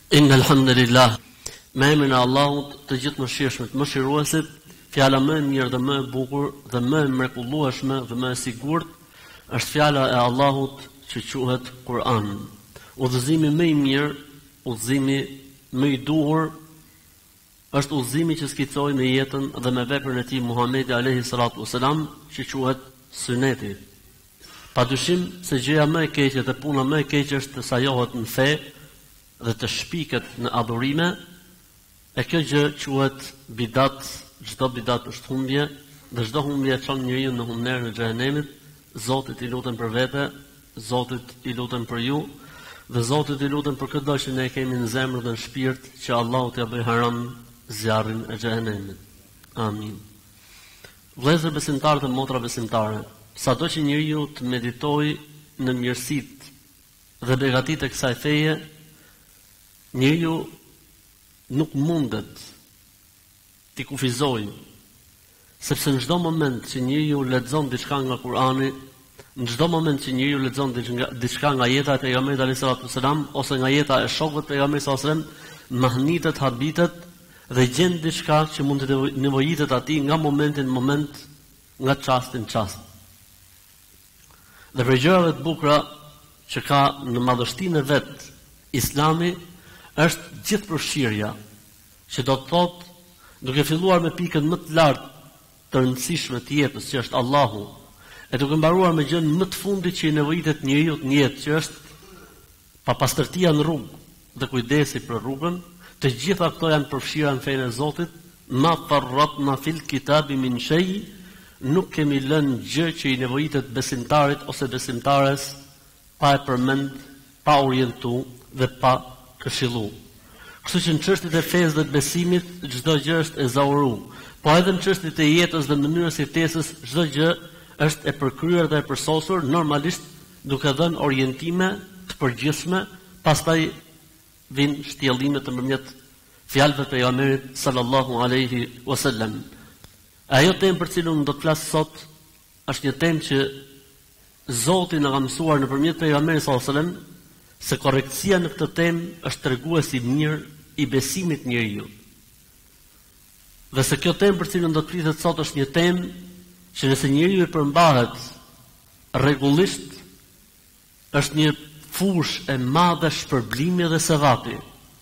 Inna alhamdulillah. Me emrin e Allahut të gjithë mëshirshmit, mëshiruesit, fjala më e mirë dhe më e bukur dhe më e mrekullueshme dhe më e sigurt është fjala e Allahut që quhet Kur'an. Udhëzimi më i mirë, udhëzimi më i duhur është udhëzimi që skicoi me jetën dhe me veprën e tij Muhamedi alayhi salatu wasalam, që quhet Suneti. Padyshim se gjëja më e keqe dhe puna më e keqe është të sajohet në fe dhe të shpiket në adhurime, e kjo gjë quhet bidat. Çdo bidat është humbje, dhe çdo humbje çon njeriu në humnerën e xhehenemit. Zotit i lutem për vete, Zotit i lutem për ju, dhe Zotit i lutem për këtë që ne kemi në zemër dhe në shpirt, që Allahu t'ia bëj haram zjarrin e xhehenemit. Amin. Vëllezër besimtarë dhe motra besimtare, sado që njeriu të meditojë në mirësitë dhe begatitë e kësaj feje, njeriu nuk mundet t'i kufizojë, sepse në çdo moment që njeriu lexon diçka nga Kur'ani, në çdo moment që njeriu lexon diçka nga jeta e pejgamberit alayhis salam ose nga jeta e shokëve të pejgamberit sallallahu alaihi wasallam, mahnitet, habitet dhe gjen diçka që mund të nevojitet atij nga momenti në moment, nga çasti në çast. Dhe për gjërave të bukura që ka në madhështinë e vet Islami është gjithëpërfshirja, që do të thotë, duke filluar me pikën më të lartë të rëndësishme të jetës, që është Allahu, e duke mbaruar me gjën më të fundit që i nevojitet njeriu në jetë, që është papastërtia në rrugë dhe kujdesi për rrugën, të gjitha këto janë përfshira në fenë e Zotit. Ma farratna fil kitabi min shay, nuk kemi lënë gjë që i nevojitet besimtarit ose besimtares pa e përmend, pa orientu dhe pa këshillu. Kështu që në çështjet e fesë dhe të besimit çdo gjë është e zauru, po edhe në çështjet e jetës dhe mënyrës së jetesës çdo gjë është e përkryer dhe e përsosur, normalisht duke dhënë orientime të përgjithshme, pastaj vijnë shtjellimet nëpërmjet fjalëve të pejgamberit sallallahu alaihi wasallam. Ajo temë për cilën do të flas sot është një temë që Zoti na ka mësuar nëpërmjet pejgamberit sallallahu alaihi wasallam, se korrektësia në këtë temë është treguesi i mirë i besimit njeriu. Dhe se kjo temë për cilën do të flitet sot është një temë që nëse njeriu i përmbahet rregullisht, është një fushë e madhe shpërblimi dhe sevapi.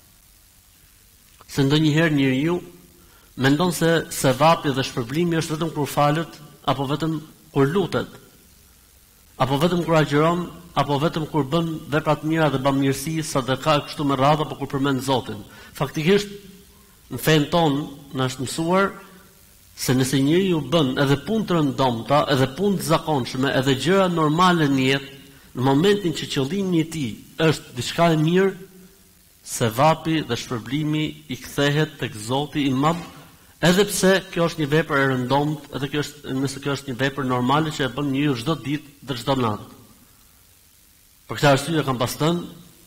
Se ndonjëherë njeriu mendon se sevapi dhe shpërblimi është vetëm kur falet, apo vetëm kur lutet, apo vetëm kur agjeron, apo vetëm kur bën vepra të mira dhe bamirësi, sadaka kështu me radhë, apo kur përmend Zotin. Faktikisht në fenë tonë na është mësuar se nëse njeriu bën edhe punë të rëndomta, edhe punë të zakonshme, edhe gjëra normale në jetë, në momentin që qëllimi i tij është diçka e mirë, sevapi dhe shpërblimi i kthehet tek Zoti i Madh, edhe pse kjo është një vepër e rëndomtë, edhe nëse kjo është një vepër normale që e bën njeriu çdo ditë dhe çdo natë. Për këtë arsye kam pas thënë,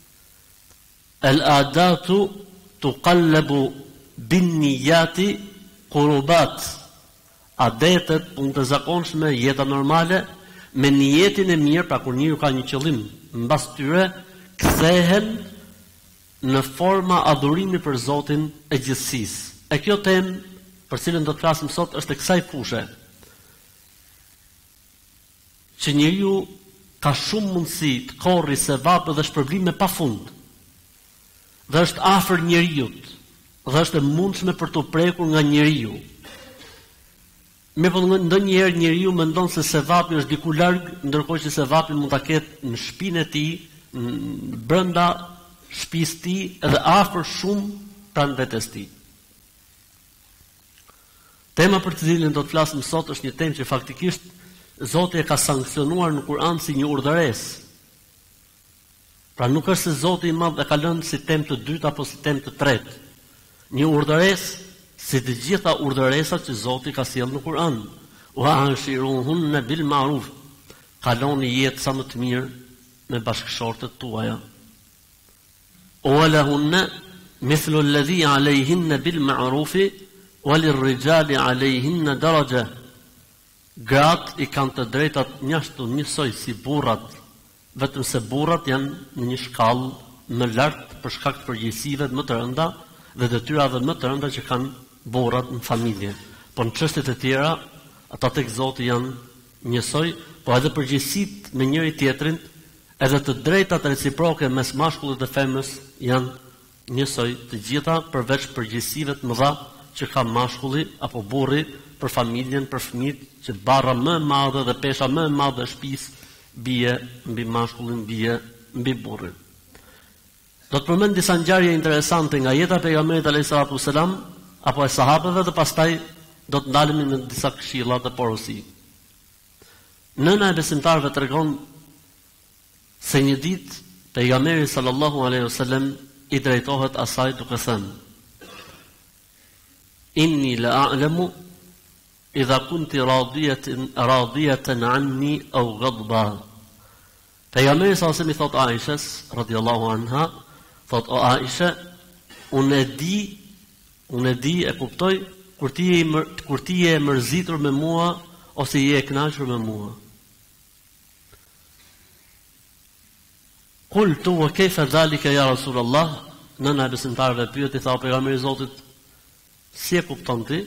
al-adatu tuqallabu bin-niyati qurubat. Adetet, punë të zakonshme, jeta normale, me niyetin e mirë, pra kur njeriu ka një qëllim mbas tyre, kthehen në forma adhurimi për Zotin e gjithësisë. E kjo temë për cilën do të flasim sot është e kësaj fushë, që njeriu ka shumë mundësi të korri sevape dhe shpërblime pafund, dhe është afër njeriut, dhe është e mundshme për të prekur nga njeriu. Ndonjëherë njeriu mendon se sevapi është diku larg, ndërkohë që sevapi mund ta ketë në shtëpinë e tij, brenda shtëpisë së tij, edhe afër shumë pranë vetes tij. Tema për të cilën do të flasim sot është një temë që faktikisht Zoti e ka sankcionuar në Kur'an si një urdhëresë. Pra nuk është se Zoti i Madh e ka lënë si temë të dytë apo si temë të tretë. Një urdhëresë si të gjitha urdhëresat që Zoti ka sjellë në Kur'an. Wa anshiruhunna bil ma'ruf. Kaloni jetë sa më të mirë me bashkëshortet tuaja. Wa lahunna mithlu alladhi 'alayhinna bil ma'ruf wa lirrijali 'alayhinna daraja. Gratë i kanë të drejtat njashtu njësoj si burrat, vetëm se burrat janë në një shkallë më lart për shkak të përgjegjësive më të rënda dhe detyrave më të rënda që kanë burrat në familje. Po në çështjet e tjera, ata tek Zoti janë njësoj, po edhe përgjegjësitë me njëri tjetrin, edhe të drejtat reciproke mes mashkullit dhe femrës janë njësoj të gjitha, përveç përgjegjësive të mëdha që ka mashkulli apo burri për familjen, për fëmijët, që barra më e madhe dhe pesha më e madhe e shtëpisë bie mbi mashkullin, bie mbi burrin. Do të përmend disa ngjarje interesante nga jeta e pejgamberit alayhisalatu wasalam apo e sahabëve dhe pastaj do të ndalemi në disa këshilla dhe porosi. Nëna e besimtarëve tregon se një ditë pejgamberi sallallahu alaihi wasallam i drejtohet asaj duke thënë: Inni la a'lamu idha kunti radiyatan anni aw ghadba. Pejgamberi sallallahu alaihi wasallam i thot Aishës radhiyallahu anha, thot: O Aisha, unë e di e kuptoj kur ti je mërzitur me mua ose je e kënaqur me mua. Qultu wa kayfa dhalika ya Rasulullah? Nëna e besimtarëve pyeti, tha pejgamberi i Zotit, si e kupton ti?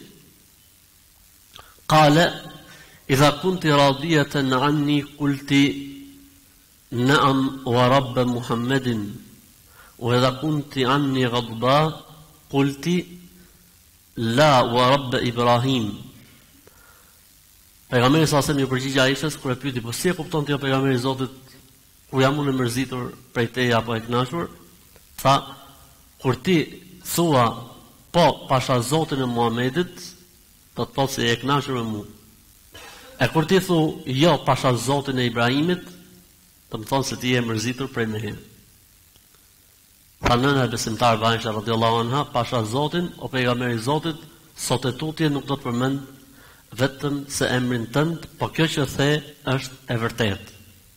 Qala idha kunti radiyatan anni qulti na'am wa rabb Muhammadin wa idha kunti anni ghadba qulti la wa rabb Ibrahim. Pejgamberi sa i përgjigj Aishës kur e pyeti, po si e kupton ti o pejgamberi i Zotit kur jam unë mërzitur prej teje apo e kënaqur? Tha, kur ti thua po pasha Zotin e Muhamedit, do të thotë se e kënaqur me mua. E kur ti thu jo pasha Zotin e Ibrahimit, do të thonë se ti je mërzitur prej meje. Tha nëna e besimtarëve Aisha radhiyallahu anha, pasha Zotin o pejgamberi i Zotit, sot e tutje nuk do të përmend vetëm se emrin tënd, po kjo që the është e vërtetë.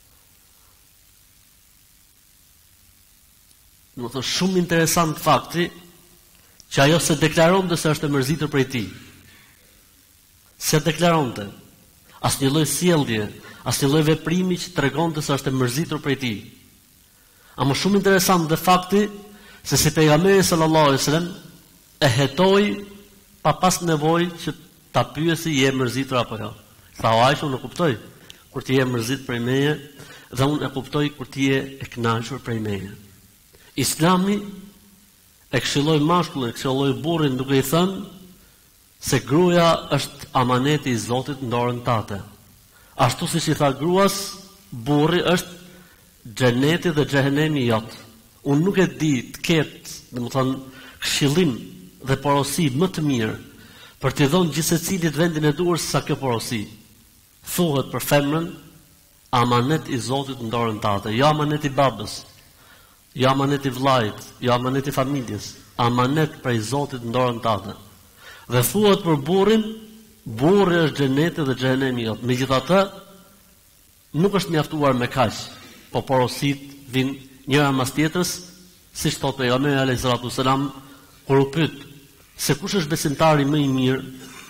Më thë shumë interesant fakti që ajo se deklaronte se është e mërzitur prej tij. Se deklaronte. Asnjë lloj sjellje, asnjë lloj veprimi që tregonte se është e mërzitur prej tij. A më shumë interesant dhe fakti se si pejgamberi sallallahu alaihi wasallam e hetoi pa pas nevojë që ta pyesi je mërzitur apo jo. Tha Aisha, unë kuptoj kur ti je mërzit prej meje dhe unë e kuptoj kur ti je e kënaqur prej meje. Islami e këshilloi mashkullin, e këshilloi burrin duke i thënë se gruaja është amaneti i Zotit në dorën tate. Ashtu siç i tha gruas, burri është xheneti dhe xhehenemi jot. Unë nuk e di të ketë, domethënë, këshillim dhe porosi më të mirë për t'i dhënë gjithsecilit vendin e duhur se sa kjo porosi. Thuhet për femrën amanet i Zotit në dorën tate, jo amanet i babës, jo amanet i vllajt, jo amanet i familjes, amanet prej Zotit në dorën tate. Dhe thuhet për burrin, burri është xheneti dhe xhehenemi jot. Megjithatë, nuk është mjaftuar me kaq, po porosit vijnë njëra mas tjetrës, siç thotë pejgamberi alayhis salatu sallam kur u pyet se kush është besimtari më i mirë,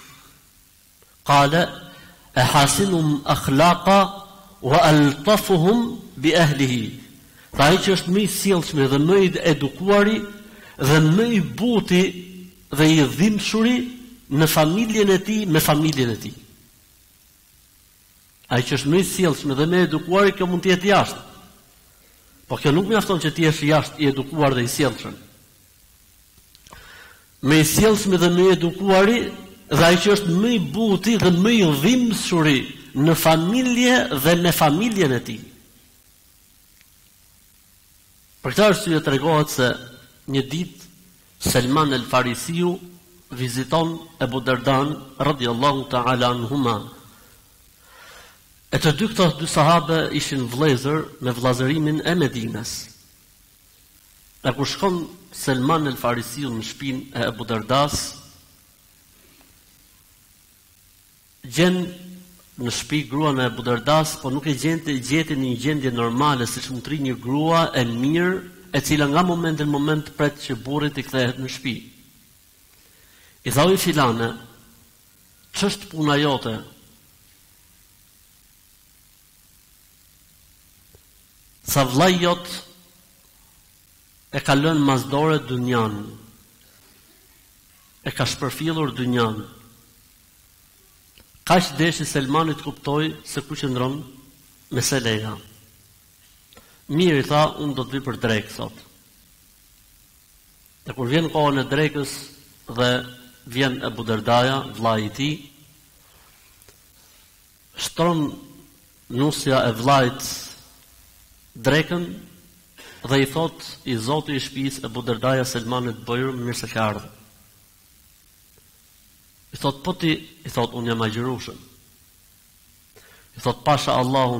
qala ahasinuhum akhlaqa wa altafuhum bi ahlihi. Pra ai që është më i sjellshëm dhe më i edukuari dhe më i buti dhe i dhimbshuri në familjen e tij me familjen e tij. Ai që është më i sjellshëm dhe më i edukuari, kjo mund të jetë jashtë. Po kjo nuk mjafton që ti jesh jashtë i edukuar dhe i sjellshëm. Më i sjellshëm dhe më i edukuari dhe ai që është më i buti dhe më i dhimbshuri në familje dhe me familjen e tij. Për këtë arsye tregohet se një ditë Selman el Farisiu viziton Ebu Derdan radhiyallahu ta'ala anhuma. E të dy këto dy sahabe ishin vëllezër me vëllazërimin e Medinës. Dhe kur shkon Selman el Farisiu në shtëpinë e Ebu Derdas, gjen në shtëpi gruan e Ebu Derdas, po nuk e gjeti në një gjendje normale, siç mund të rri një grua e mirë, e cila nga moment në moment pret që burri i kthehet në shtëpi. I thoi filane, ç'është puna jote? Sa vllai jot e ka lënë masdore dynjan, e ka shpërfillur dynjan. Kaq deshi Selmanit kuptoi se ku qëndron meseleja. Mirë, i tha, unë do të vi për drekë, thot. E kur vjen kohën e drekës dhe vjen Ebu Derdaja, vllai i tij, shtron nusja e vllait drekën dhe i thot i zoti i shtëpisë Ebu Derdaja Selmanit Bojr, mirë se ke ardhur. I thot, po ti, i thot, unë jam agjërushëm. I thot, pasha Allahun,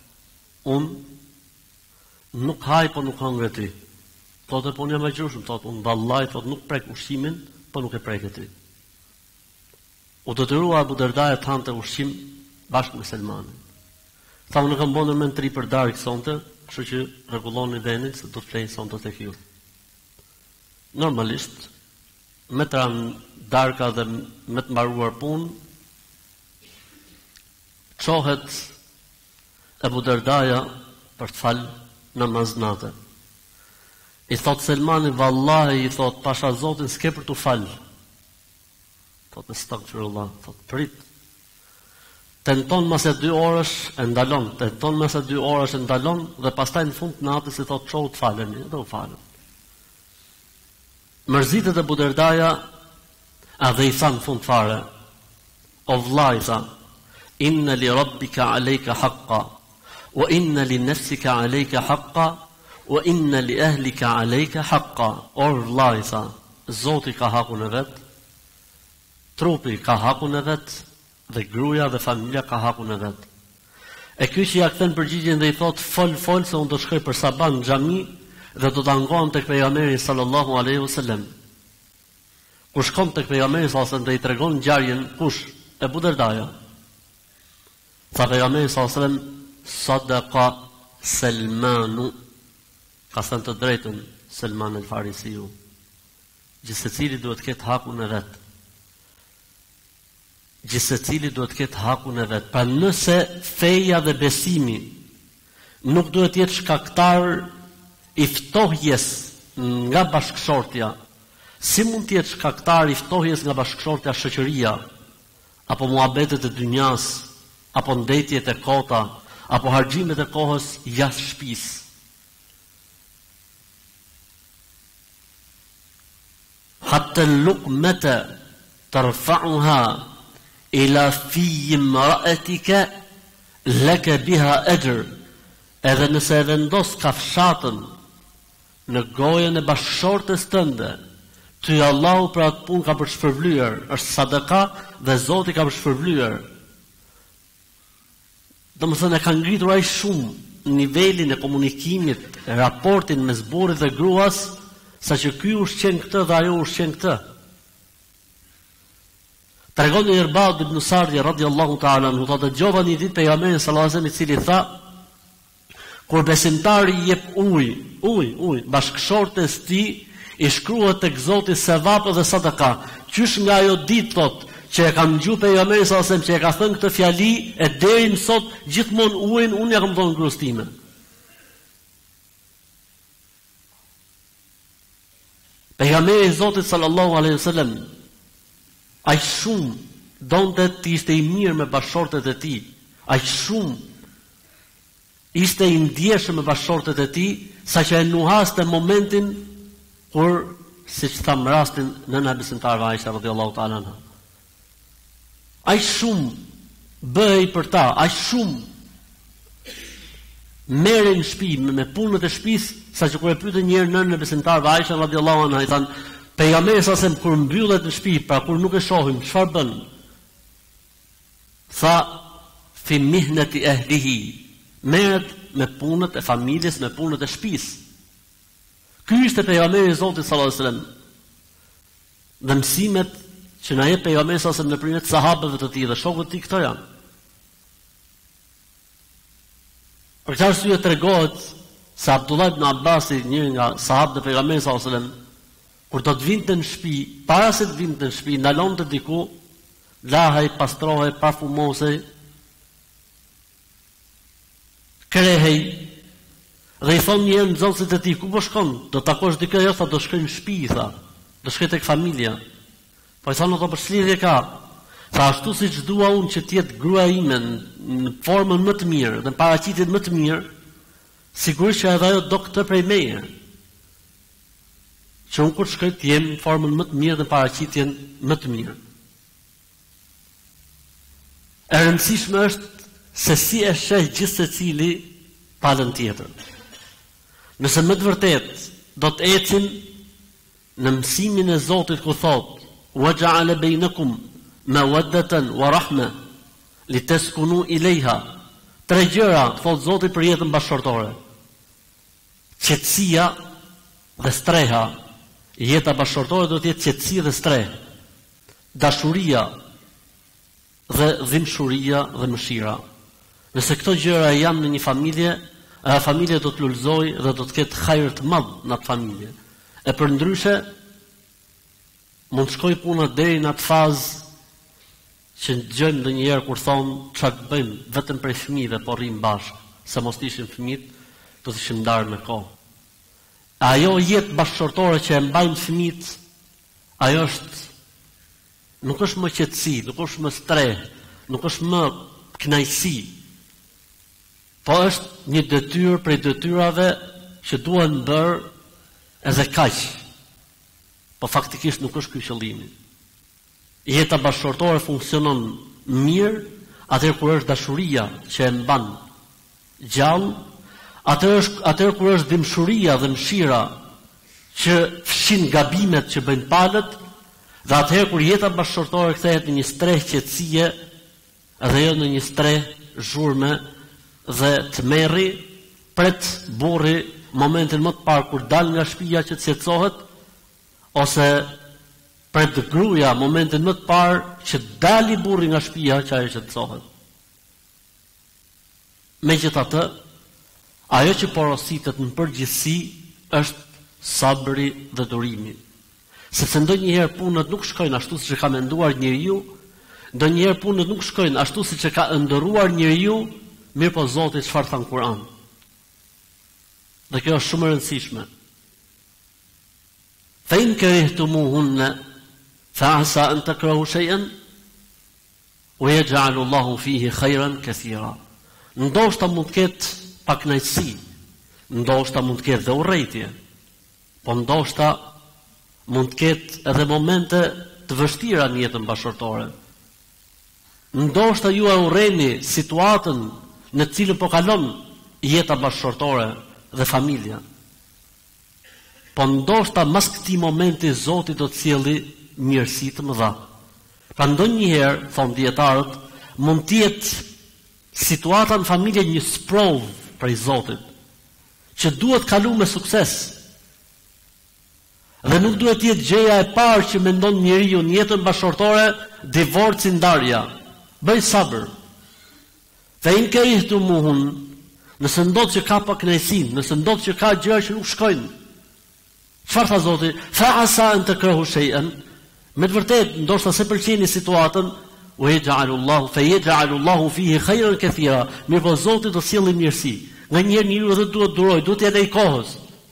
unë nuk haj, po nuk hangre ti. Thot, e po unë jam agjërushëm, thot, unë vallaj, thot, nuk prek ushqimin, po nuk e prek e ti. U detyrua Abu Derdaja të hante ushqim bashkë me Selmanin. Tha, unë kam bënë me në 3 për darë kësonte, kështu që rregulloni vendin se do të flejnë sonte tek ju. Normalisht, me të ranë darka dhe me të mbaruar punë, çohet Ebu Derdaja për të falë namaznate. I thot Selmani, vallahi, i thot, pasha Zotin s'ke për të falë. Thot, astaghfirullah, thot, prit. Tenton mas e 2 orësh e ndalon, tenton mas e 2 orësh e ndalon, dhe pastaj në fund të natës i thot, çohu të faleni, dhe u falën. Mërzitet Ebu Derdaja, a dhe i tha në fund fare, o vllai, tha, inna li rabbika alejka haqqa, wa inna li nafsika alejka haqqa, wa inna li ahlika alejka haqqa. O vllai, tha, Zoti ka hakun e vet, trupi ka hakun e vet, dhe gruaja dhe familja ka hakun e vet. E ky që ja kthen përgjigjen dhe i thot, fol se unë do shkoj për sabah në xhami dhe do të angohem tek pejgamberi sallallahu alaihi wasallam. Kur shkon tek pejgamberi sallallahu alaihi wasallam dhe i tregon ngjarjen, kush? Ebu Derdaja. Tha pejgamberi sallallahu alaihi wasallam, sadaqa Selmanu, ka thënë të drejtën Selman el Farisiu. Gjithsecili duhet të ketë hakun e vet. Gjithsecili duhet të ketë hakun e vet. Pra nëse feja dhe besimi nuk duhet të jetë shkaktar i ftohjes nga bashkëshortja, si mund të jetë shkaktar i ftohjes nga bashkëshortja shoqëria, apo muhabetet e dynjas, apo ndetjet e kota, apo harxhimet e kohës jashtë shtëpisë? Hatta luqmata tarfa'uha ila fi imra'atika laka biha ajr. Edhe nëse e vendos kafshatën në gojën e bashkëshortes tënde, ty Allahu për atë punë ka për shpërblyer, është sadaka dhe Zoti ka për shpërblyer. Domethënë e ka ngritur ai shumë nivelin e komunikimit, raportin mes burrit dhe gruas, saqë ky ushqen këtë dhe ajo ushqen këtë. Tregon Irbad ibn Sardi radhiyallahu ta'ala anhu, thotë dëgjova një ditë pejgamberin sallallahu alaihi wasallam i cili tha, kur besimtari i jep ujë bashkëshortes tij, i shkruhet tek Zoti sevap dhe sadaka. Qysh nga ajo ditë thotë që e kam dëgjuar pejgamberin sallallahu alaihi wasallam që e ka thënë këtë fjali, e deri më sot gjithmonë ujin unë ja kam dhënë gruas time. Pejgamberi i Zotit sallallahu alaihi wasallam ai shumë donte të ishte i mirë me bashkëshortet e tij, ai shumë ishte i ndjeshëm me bashkëshortet e tij, saqë e nuhaste momentin kur, siç tham rastin nëna besimtarve Aisha radhiyallahu ta'ala anha. Ai shumë bëhej për ta, ai shumë merre në shtëpi me punët e shtëpisë, saqë kur e pyetën një herë nënën e besimtarve Aisha radhiyallahu anha, i thanë, pejgamberi sa sem kur mbyllet në shtëpi, pra kur nuk e shohim, çfarë bën? Tha, fi mihnati ahlihi, merret me punët e familjes, me punët e shtëpisë. Ky ishte pejgamberi i Zotit sallallahu alaihi wasallam. Dhe mësimet që na jep pejgamberi sallallahu alaihi wasallam nëpërmjet sahabëve të tij dhe shokëve të tij këto janë. Për këtë arsye tregohet se Abdullah ibn Abbas, njëri nga sahabët e pejgamberit sallallahu alaihi wasallam, kur do të vinte në shtëpi, para se të vinte në shtëpi, ndalonte diku, lahej, pastrohej, parfumosej, krehej, Dhe i thonë një nxënësit e tij, ku po shkon? Do takosh dikë, jo, tha, do shkoj në shtëpi, tha. Do shkoj tek familja. Po i thonë, ato për ç'lidhje ka? Tha, ashtu siç dua unë që të jetë gruaja ime në formën më të mirë, dhe në paraqitjen më të mirë, sigurisht që edhe ajo do këtë prej meje. Që unë kur shkoj të jem në formën më të mirë dhe në paraqitjen më të mirë. E rëndësishme është se si e sheh gjithë secili palën tjetër. Nëse më të vërtet do të ecim në mësimin e Zotit ku thot وَجَعَلَ بَيْنَكُمْ مَوَدَّةً وَرَحْمَةً لِتَسْكُنُوا إِلَيْهَا. Tre gjëra thot Zoti për jetën bashkëtorë. Qetësia dhe streha. Jeta bashkëtorë do të jetë qetësi dhe streh. Dashuria dhe dhimbshuria dhe mëshira. Nëse këto gjëra janë në një familje, ajo familje do të lulëzojë dhe do të ketë hajër të madh në atë familje. E përndryshe mund të shkoj puna deri në atë fazë që dëgjojmë ndonjëherë kur thonë çfarë të bëjmë vetëm për fëmijëve, po rrim bashkë, se mos ishin fëmijët, do të ishim ndarë me kohë. Ajo jetë bashkëshortore që e mbajnë fëmijët, ajo nuk është më qetësi, nuk është më streh, nuk është më kënaqësi, po është një detyrë prej detyrave që duhen bërë edhe kaq. Po faktikisht nuk është ky qëllimi. Jeta bashkëshortore funksionon mirë atëherë kur është dashuria që e mban gjallë, atëherë kur është dhimbshuria dhe mëshira që fshin gabimet që bëjnë palët, dhe atëherë kur jeta bashkëshortore kthehet në një streh qetësie dhe jo në një streh zhurme dhe të merri, pret burri momentin më të parë kur dal nga shtëpia që të qetësohet, ose pret gruaja momentin më të parë që dali burri nga shtëpia që ajo qetësohet. Megjithatë, ajo që porositet në përgjithësi është sabri dhe durimi. Sepse ndonjëherë punët nuk shkojnë ashtu siç e ka menduar njeriu, ndonjëherë punët nuk shkojnë ashtu siç e ka ëndërruar njeriu, mirë po Zoti çfarë thon Kur'an. Dhe kjo është shumë e rëndësishme. Fa in karihtumuhunna fa asa an takrahu shay'an wa yaj'alu Allahu fihi khayran kathira. Ndoshta mund të ketë pak kënaqësi, ndoshta mund të ketë dhe urrëtie, po ndoshta mund të ketë edhe momente të vështira në jetën bashkëtorë. Ndoshta ju e urreni situatën në të cilën po kalon jeta bashkëtorë dhe familja. Po ndoshta mas këtij momenti Zoti do të sjellë mirësi të mëdha. Pra ndonjëherë, thon dietarët, mund të jetë situata në familje një sprov prej Zotit, që duhet kalu me sukses. Dhe nuk duhet jetë gjëja e parë që mendon njeriu në jetën bashkëtorë, divorci, ndarja. Bëj sabër. Fa in karihtumuhun, nëse ndodh që ka pak kënaqësi, nëse ndodh që ka gjëra që nuk shkojnë. Çfarë tha Zoti? Fa asa an takrahu shay'an. Me të vërtetë, ndoshta se pëlqeni situatën, wa yaj'alu Allahu fa yaj'alu Allahu fihi khayran kathira. Mirë po Zoti do sjellë mirësi. Nganjëherë njeriu edhe duhet duroj, duhet t'ia lej kohës.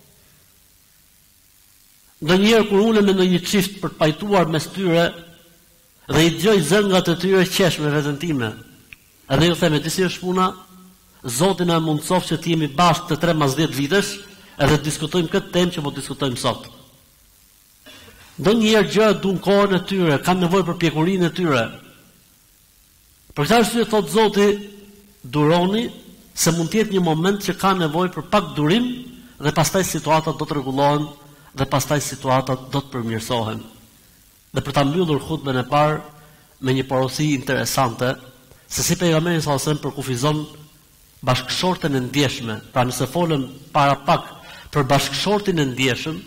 Ndonjëherë kur ulem në një çift për të pajtuar mes tyre dhe i dëgjoj zëngat e tyre qesh me veten time. Edhe ju them, disi është puna, Zoti na mundsof që të jemi bashkë të 13 vitesh, edhe të diskutojmë këtë temë që po diskutojmë sot. Ndonjëherë gjërat duan kohën e tyre, kanë nevojë për pjekurinë e tyre. Për këtë arsye thot Zoti, duroni, se mund të jetë një moment që ka nevojë për pak durim dhe pastaj situatat do të rregullohen dhe pastaj situatat do të përmirësohen. Dhe për ta mbyllur hutbën e parë me një porosi interesante, se si pejgamberi sallallahu alajhi wasallam përkufizon bashkëshorten e ndjeshme. Pra nëse folën para pak për bashkëshortin e ndjeshëm,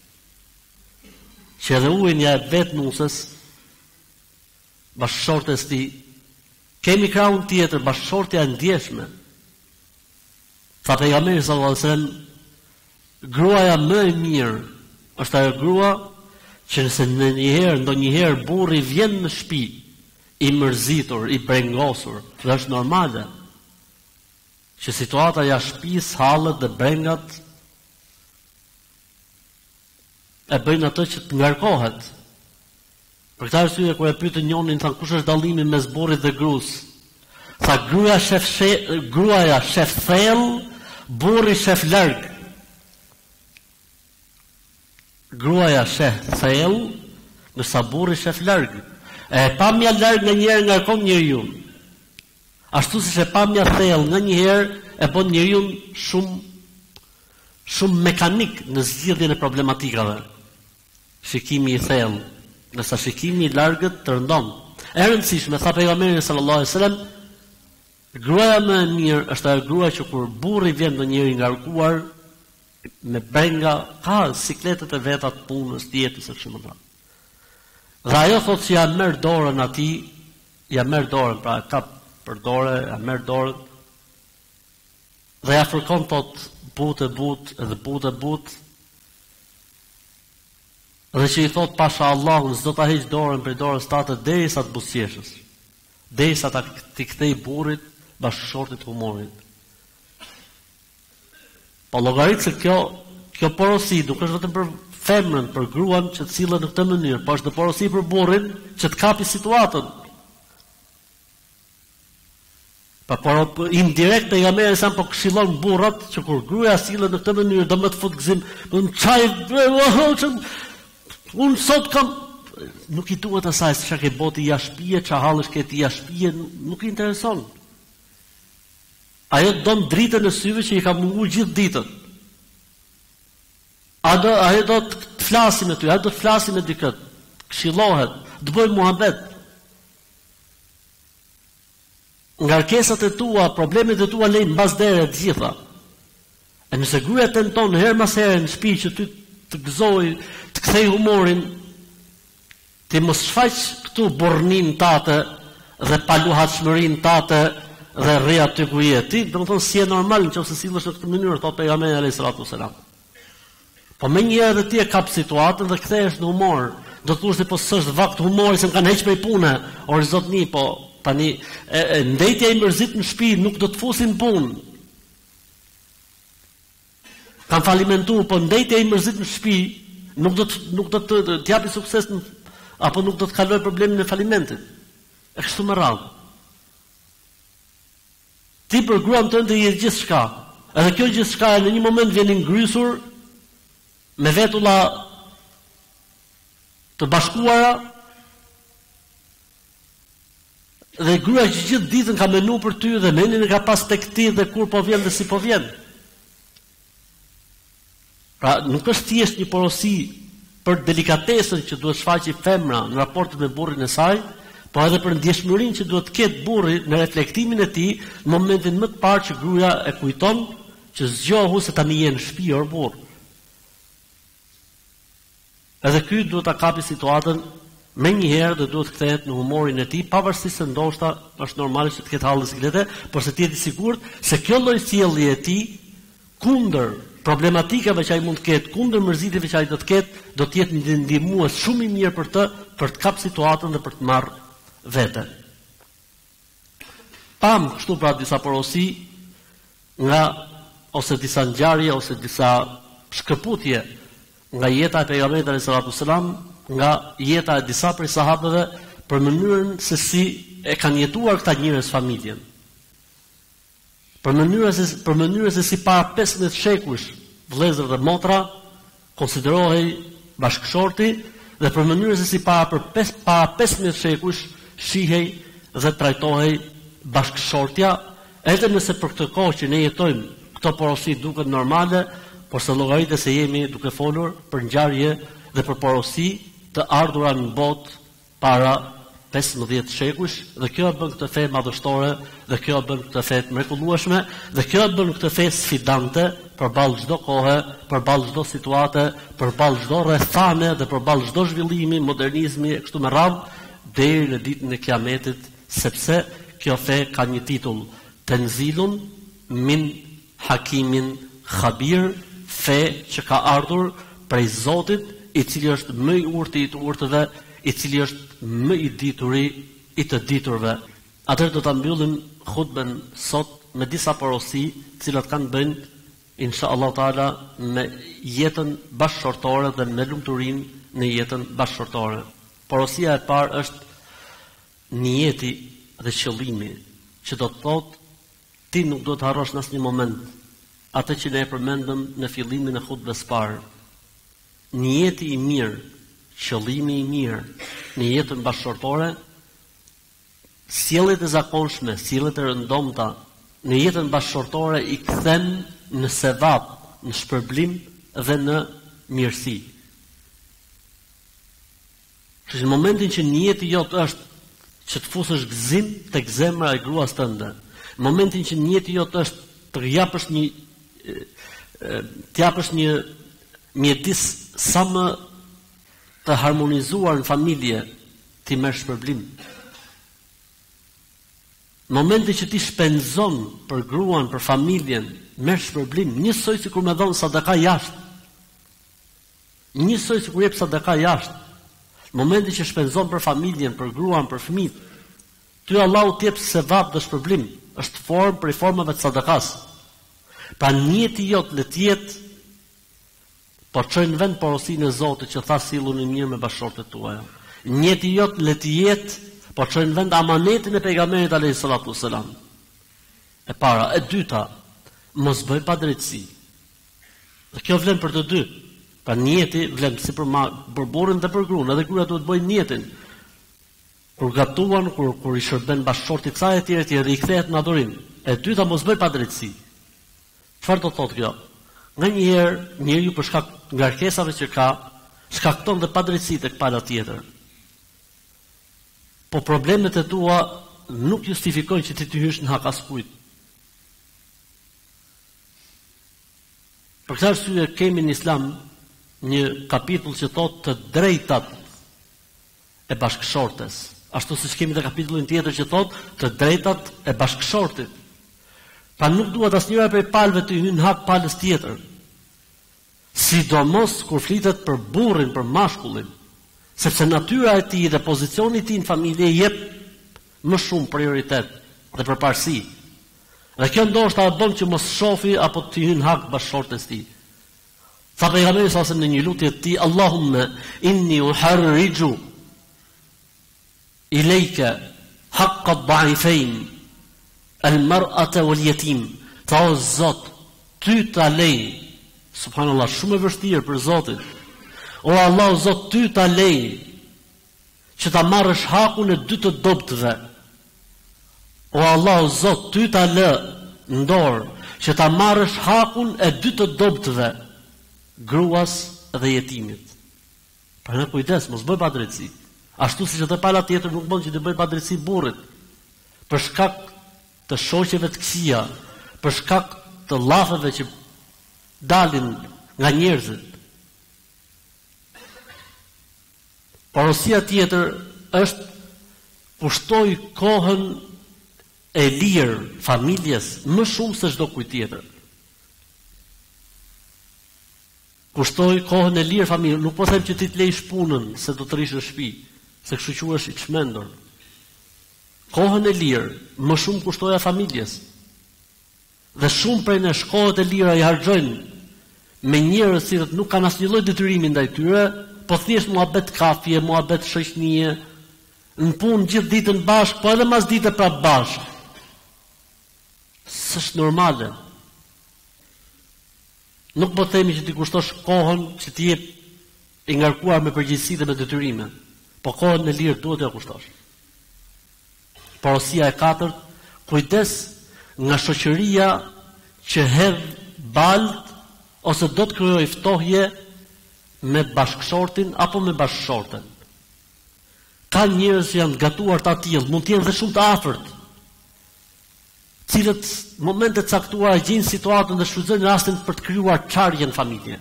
që edhe ujin ja e vet nusës, bashkëshortes ti, kemi krahun tjetër, bashkëshortja e ndjeshme. Tha pejgamberi sallallahu alajhi wasallam, gruaja më e mirë është ajo grua që nëse ndonjëherë burri vjen në shtëpi i mërzitur, i brengosur, dhe është normale. që situata jashtë shtëpisë, hallet dhe brengat e bëjnë atë që të ngarkohet. Për këtë arsye kur e pyetën njërin, thanë kush është dallimi mes burrit dhe gruas? Tha gruaja shef thellë, burri shef larg. Gruaja shef thellë, ndërsa burri shef larg. E pamja larg nganjëherë ngarkon njeriu. Ashtu siç e pamja thellë nganjëherë e bën njeriu shumë mekanik në zgjidhjen e problematikave. Shikimi i thellë, ndërsa shikimi i largët të rëndon. E rëndësishme, tha pejgamberi sallallahu alajhi wasallam, gruaja më e mirë është ajo gruaja që kur burri vjen në njëri ngarkuar me brenga, ka sikletet e veta të punës, të jetës e kështu me radhë. Dhe ajo thotë që ja merr dorën atij, ja merr dorën, pra ka për dorë, ja merr dorën dhe ja fërkon thotë butë edhe butë. Dhe që i thot pasha Allahun, s'do ta heq dorën për dorës tate derisa të buzëqeshës. Derisa ta t'i kthej burrit bashkëshortit humorit. Po llogarit se kjo porosi nuk është vetëm për femrën, për gruan që të sillet në këtë mënyrë, po është porosi për burrin që të kapi situatën. Por indirekt pejgamberi sa po këshillon burrat që kur gruaja sillet në këtë mënyrë do më të fut gëzim, unë sot kam, nuk i duhet asaj se çka ke boti jashpije, çka hallësh ke ti jashpije, nuk i intereson. Ajo don dritën në syve që i ka munguar gjithë ditën. Ajo do të flasi me ty, ajo do të flasi me dikë, këshillohet, të bëjë muhabet. Ngarkesat e tua, problemet e tua lejnë mbas dere të gjitha. E nëse gruaja tenton her mas herë në shtëpi që ty të gëzoj, të kthej humorin, ti mos shfaq këtu bornin tate dhe paluhatshmërinë tate dhe rri aty ku je. Ti do të thonë si e normal nëse sillesh në këtë mënyrë, thotë pejgamberi alayhis salatu wasalam. Po më një herë ti e kap situatën dhe kthehesh në humor. Do të thosh se po s'është vakt humori se më kanë heq prej pune. O zotni, po tani ndejtja i mërzit në shtëpi nuk do të fusin punë. Kam falimentuar, po ndejtja i mërzit në shtëpi nuk do të japi sukses apo nuk do të kaloj problemin e falimentit. E kështu me radhë. Ti për gruan tënde je gjithçka. Edhe kjo gjithçka në një moment vjen i ngrysur me vetulla të bashkuara dhe gruaja që gjithë ditën ka menuar për ty dhe mendin e ka pas tek ti dhe kur po vjen dhe si po vjen. Pra nuk është thjesht një porosi për delikatesën që duhet shfaqë femra në raportet me burrin e saj, po edhe për ndjeshmërinë që duhet të ketë burri në reflektimin e tij në momentin më të parë që gruaja e kujton që zgjohu se tani je në shtëpi or burr. Edhe ky duhet ta kapi situatën me një herë dhe duhet kthehet në humorin e tij, pavarësisht se ndoshta është normale që të ketë hallë siklete, por se ti je i sigurt se kjo lloj sjellje e tij kundër problematikave që ai mund të ketë, kundër mërzitjeve që ai do të ketë, do të jetë një ndihmues shumë i mirë për të kap situatën dhe për të marrë vete. Pam kështu pra disa porosi nga ose disa ngjarje ose disa shkëputje nga jeta e pejgamberit alayhis salatu wasalam, nga jeta e disa prej sahabëve për mënyrën se si e kanë jetuar këta njerëz familjen. Për mënyrën se si para 15 shekujsh vëllezër dhe motra konsiderohej bashkëshorti dhe për mënyrën se si para 15 shekujsh shihej dhe trajtohej bashkëshortja, edhe nëse për këtë kohë që ne jetojmë këto porosi duket normale, por se llogaritë se jemi duke folur për ngjarje dhe për porosi të ardhura në botë para 15 shekujsh, dhe kjo e bën këtë fe madhështore, dhe kjo e bën këtë fe të mrekullueshme, dhe kjo e bën këtë fe sfidante përballë çdo kohe, përballë çdo situate, përballë çdo rrethane dhe përballë çdo zhvillimi, modernizmi e kështu me radhë deri në ditën e Kiametit, sepse kjo fe ka një titull, Tenzilun min Hakimin Khabir, fe që ka ardhur prej Zotit, i cili është më i urtë i të urtëve, i cili është më i dituri i të diturve. Atëherë do ta mbyllim hutben sot me disa porosi, të cilat kanë bënë inshallah taala me jetën bashkëshortore dhe me lumturinë në jetën bashkëshortore. Porosia e parë është niyeti dhe qëllimi, që do të thotë ti nuk do të harrosh në asnjë moment atë që ne e përmendëm në fillimin e hutbes parë. Niyeti i mirë, qëllimi i mirë në jetën bashkëshortore, sjelljet e zakonshme, sjelljet e rëndomta në jetën bashkëshortore i kthen në sevap, në shpërblim dhe në mirësi. Në momentin që niyeti jot është që të fusësh gëzim tek zemra e gruas tënde, në momentin që niyeti jot është të japësh një mjedis sa më të harmonizuar në familje, ti merr shpërblim. Në momentin që ti shpenzon për gruan, për familjen, merr shpërblim, njësoj sikur më dhon sadaka jashtë. Njësoj sikur jep sadaka jashtë. Në momentin që shpenzon për familjen, për gruan, për fëmijët, ty Allahu t'jep sevap dhe shpërblim. Është formë për formave të sadakas. Pra niyeti jot le të jetë po çojnë në vend porosinë e Zotit që tha silluni mirë me bashkëshortet tuaja. Niyeti jot le të jetë po çojnë në vend amanetin e pejgamberit alayhis salatu wassalam. E para, e dyta, mos bëj padrejtësi. Dhe kjo vlen për të dy. Pra niyeti vlen si për burrin dhe për gruan, edhe gruaja duhet të bëjë niyetin. Kur gatuan, kur i shërben bashkëshortit saj etj etj, rikthehet në adhurim. E dyta, mos bëj padrejtësi. Çfarë do thotë kjo? Nganjëherë njeriu për shkak të ngarkesave që ka, shkakton dhe padrejtësi tek pala tjetër. Po problemet e tua nuk justifikojnë që ti të hysh në hak askujt. Për këtë arsye kemi në Islam një kapitull që thotë të drejtat e bashkëshortes. Ashtu siç kemi dhe kapitullin tjetër që thotë të drejtat e bashkëshortit. Pa nuk duhet asnjëra prej palëve të hyjë në hak palës tjetër. Sidomos kur flitet për burrin, për mashkullin, sepse natyra e tij dhe pozicioni i tij në familje jep më shumë prioritet dhe përparësi. Dhe kjo ndoshta e bën që mos shofi apo të hyjë në hak bashkëshortes tij. Tha pejgamberi sa në një lutje të tij, Allahumma inni uharriju ilayka haqqa ad-da'ifain al-mar'ata wal-yatim. Tha o Zot, ty ta lej, subhanallahu, shumë e vështirë për Zotin. O Allah, o Zot, ty ta lej që ta marrësh hakun e dy të dobëtve. O Allah, o Zot, ty ta lë në dorë që ta marrësh hakun e dy të dobëtve, gruas dhe jetimit. Pra në kujdes, mos bëj padrejtësi. Ashtu siç edhe pala tjetër nuk bën që të bëj padrejtësi burrit. Për shkak të shoqeve të këqija, për shkak të llafeve që dalin nga njerëzit. Porosia tjetër është pushtoj kohën e lirë familjes më shumë se çdo kujt tjetër. Kushtoj kohën e lirë familjes, nuk po them që ti të lejsh punën se do të rish në shtëpi, se kështu quhesh i çmendur. Kohën e lirë më shumë kushtoja familjes. Dhe shumë prej nesh kohët e lira i harxojnë me njerëz që nuk kanë asnjë lloj detyrimi ndaj tyre, po thjesht muhabet kafje, muhabet shoqënie, në punë gjithë ditën bashkë, po edhe mas dite prapë bashkë. S'është normale. Nuk po themi që ti kushtosh kohën që ti jep i ngarkuar me përgjegjësi dhe me detyrime, po kohën e lirë duhet t'ja kushtosh. Porosia e katërt, kujdes nga shoqëria që hedh balt ose do të krijojë ftohje me bashkëshortin apo me bashkëshorten. Ka njerëz që janë gatuar të tillë, mund të jenë dhe shumë të afërt, cilët momente të caktuara gjejnë situatën dhe shfrytëzojnë rastin për të krijuar çarje në familje.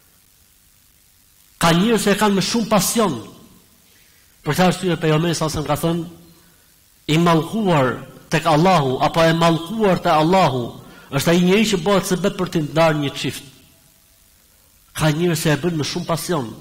Ka njerëz që kanë me shumë pasion. Për këtë arsye pejgamberi sa ka thënë, i mallkuar tek Allahu apo e mallkuar te Allahu është ai njeriu që bëhet sebeb për të ndarë një çift. Ka njerëz që e bën me shumë pasion.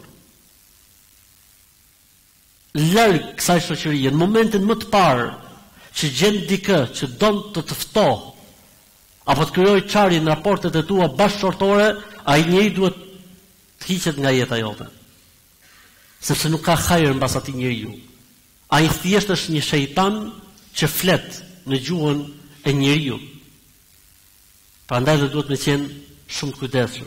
Larg kësaj shoqërie, në momentin më të parë që gjen dikë që don të ftohë apo të krijoj çarje në raportet e tua bashkëshortore, ai njeriu duhet të hiqet nga jeta jote. Sepse nuk ka hajër mbas atij njeriu. Ai thjesht është një shejtan që flet në gjuhën e njeriu. Prandaj dhe duhet me qenë shumë të kujdesshëm.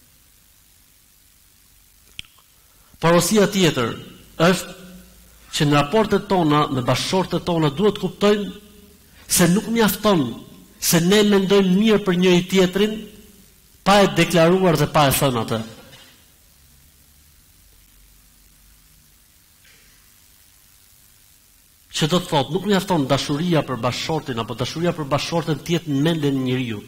Porosia tjetër është që në raportet tona me bashkëshortet tona duhet kuptojmë se nuk mjafton se ne mendojmë mirë për njëri tjetrin pa e deklaruar dhe pa e thënë atë. Që do të thotë, nuk mjafton dashuria për bashkëshortin apo dashuria për bashkëshorten të jetë në mendjen e njeriu.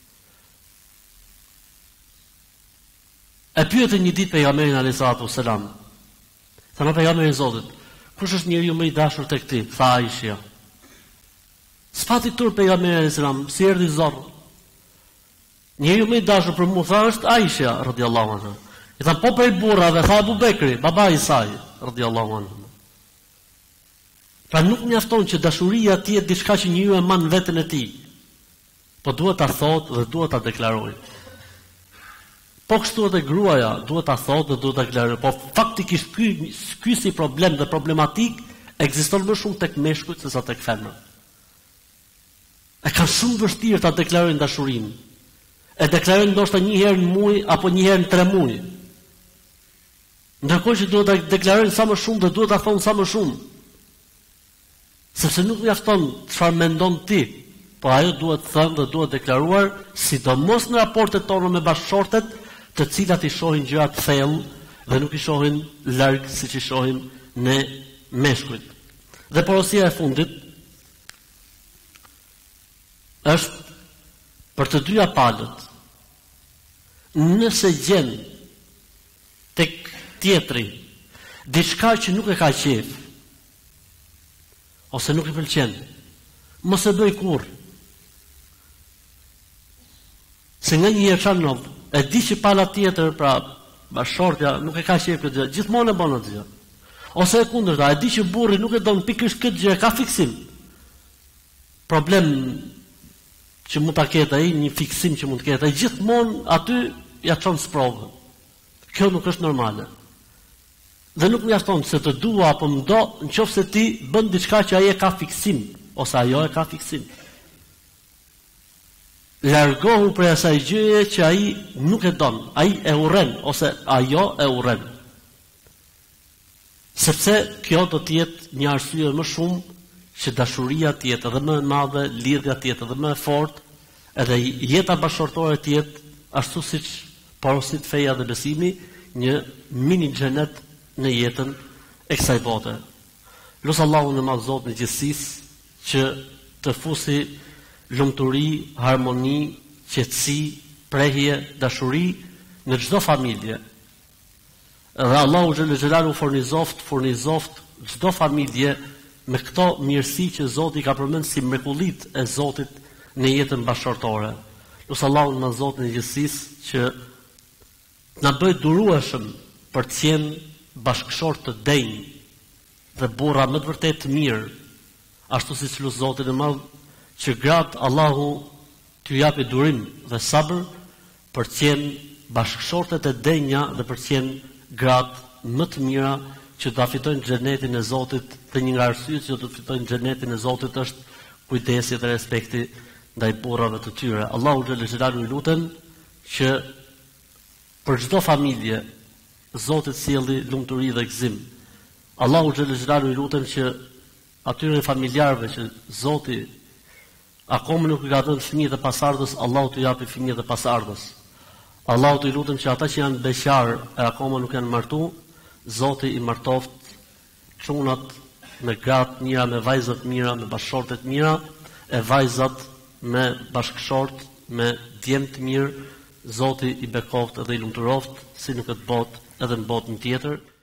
E pyetën një ditë pejgamberin alayhisalatu wasalam. Tha pejgamberi i Zotit, kush është njeriu më i dashur tek ti? Tha Aisha. S'pati tur pejgamberi alayhisalam, si erdhi Zot. Njeriu më i dashur për mua tha është Aisha radhiyallahu anha. I tha po për burrave, tha Abu Bekri, babai i saj radhiyallahu anhu. Pra nuk mjafton që dashuria të jetë diçka që njeriu e man veten e tij. Po duhet ta thotë dhe duhet ta deklarojë. Po kështu edhe gruaja duhet ta thotë dhe duhet ta deklarojë. Po faktikisht ky si problem dhe problematik ekziston më shumë tek meshkujt sesa tek femrat. E kanë shumë vështirë ta deklarojnë dashurinë. E deklarojnë ndoshta një herë në muaj apo një herë në 3 muaj. Ndërkohë që duhet ta deklarojnë sa më shumë dhe duhet ta thonë sa më shumë. Sepse nuk mjafton çfarë mendon ti, po ajo duhet thënë dhe duhet deklaruar, sidomos në raportet tona me bashkëshortet, të cilat i shohin gjëra të thellë dhe nuk i shohin larg siç i shohim ne meshkujt. Dhe porosia e fundit është për të dyja palët. Nëse gjen tek tjetri diçka që nuk e ka qejf, ose nuk i pëlqen, mos e bëj kurrë. Se nga një çanov, e di që pala tjetër, pra bashkëshortja nuk e ka qejf këtë gjë, gjithmonë e bën atë gjë. Ose e kundërta, e di që burri nuk e don pikërisht këtë gjë, ka fiksim. Problem që mund ta ketë ai, një fiksim që mund të ketë ai, gjithmonë aty ja çon sprovën. Kjo nuk është normale. Dhe nuk mjafton se të dua apo më do, nëse ti bën diçka që ai e ka fiksim ose ajo e ka fiksim. Largohu prej asaj gjëje që ai nuk e don, ai e urren ose ajo e urren. Sepse kjo do të jetë një arsye më shumë që dashuria të jetë edhe më e madhe, lidhja të jetë edhe më e fortë, edhe jeta bashkëshortore të jetë ashtu siç porosit feja dhe besimi, një mini xhenet në jetën e kësaj bote. Lusë Allahu në madh Zotin e gjithësisë që të fusi lumturi, harmoni, qetësi, prehje, dashuri në çdo familje. Dhe Allahu xhelalu furnizoft çdo familje me këto mirësi që Zoti ka përmendur si mrekullitë e Zotit në jetën bashkëshortore. Lusë Allahu në madh Zotin e gjithësisë që na bëj durueshëm për të qenë bashkëshort të denj dhe burra më të vërtet të mirë, ashtu siç lut Zotin e madh që gratë Allahu t'ju japi durim dhe sabër për të qenë bashkëshortet e denja dhe për të qenë gratë më të mira që do fitojnë xhenetin e Zotit. Dhe një nga arsyet që do të fitojnë xhenetin e Zotit është kujdesi dhe respekti ndaj burrave të tyre. Allahu xhelalu i lutem që për çdo familje Zoti sjelli lumturi dhe gëzim. Allahu xhelalu i lutem që atyre familjarëve që Zoti akoma nuk i ka dhënë fëmijë të pasardhës, Allahu t'u japi fëmijë të pasardhës. Allahu t'i lutem që ata që janë beqar e akoma nuk janë martu, Zoti i martoft çunat me gratë mira, me vajzat mira, me bashkëshorte të mira, e vajzat me bashkëshort, me djemë të mirë, Zoti i bekoft edhe i lumturoft si në këtë botë edhe në botën tjetër.